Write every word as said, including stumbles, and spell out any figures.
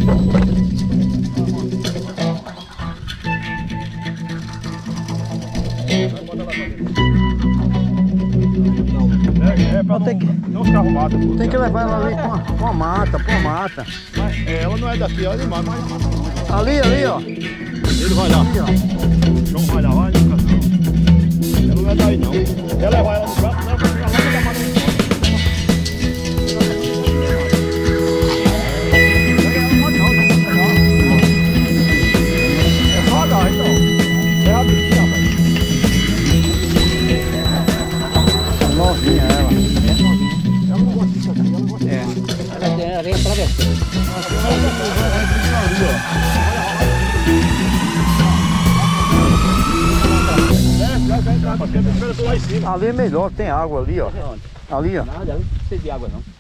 É, é pra não, tem que, não ficar arrumada. Tem que levar ela ali com a, com a mata, com a mata. Mas, é, ela não é daqui, ela é de mata. Mas... Ali, ali, ó. Ele vai lá. Ali, ó. João vai lá, vai no canto. Ela não é daí não. Quer levar ela no canto, não, pra chegar lá e levar no canto. É só dar, então. É a bichinha, rapaz. É novinha ela. É novinha. Ela não gosta disso aqui, ela gosta disso. É. Ela, ela vem atravessando. Ali é melhor, tem água ali, ó. Ali, ó. Nada, ela não precisa de água não.